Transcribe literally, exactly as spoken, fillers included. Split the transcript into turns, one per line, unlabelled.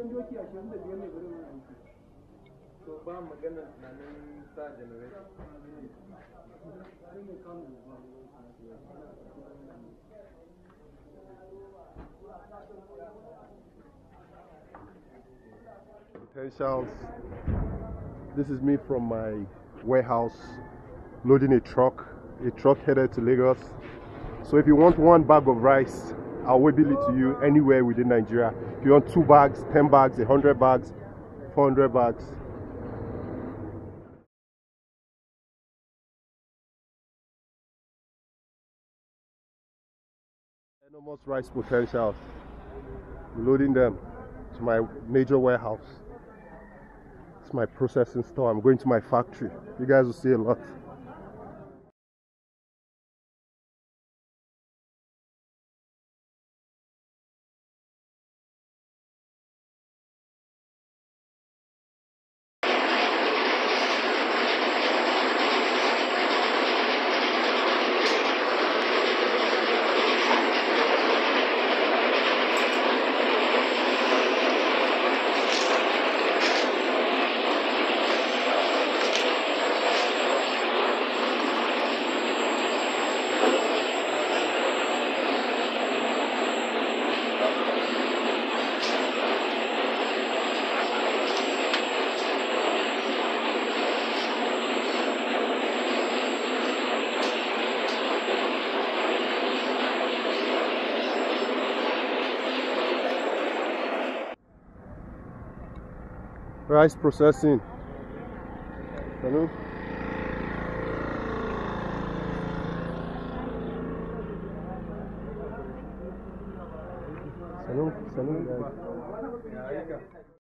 Potentials. This is me from my warehouse loading a truck, a truck headed to Lagos. So if you want one bag of rice, I'll waybill it to you anywhere within Nigeria. If you want two bags, ten bags, a hundred bags, four hundred bags. Enormous rice potentials. Loading them to my major warehouse. It's my processing store. I'm going to my factory. You guys will see a lot. Rice processing. Hello? Hello? Hello?